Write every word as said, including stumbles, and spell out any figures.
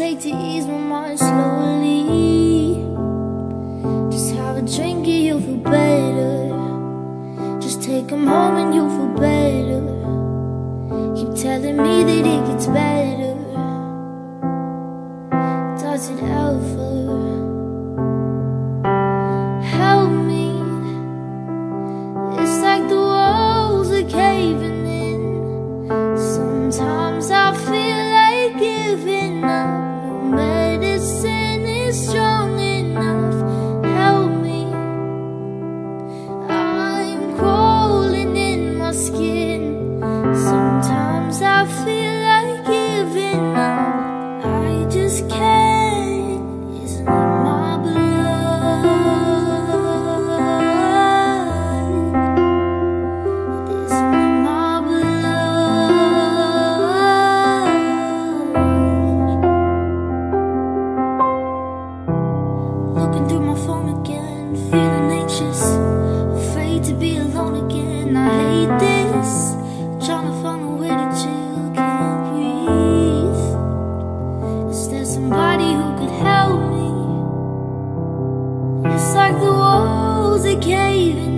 take to ease my mind slowly. Just have a drink and you'll feel better. Just take them home and you'll feel better. Keep telling me that it gets better. Does it ever? Help me. It's like the walls are caving in. Sometimes I feel like giving up. No medicine is strong enough. Help me. I'm crawling in my skin. Sometimes I feel like giving up. I just can't. Isn't it my blood? Isn't it my blood? Looking through my phone again, feeling anxious, afraid to be alone again. I hate this, trying to find a way to chill, can't breathe. Is there somebody who could help me? It's like the walls are caving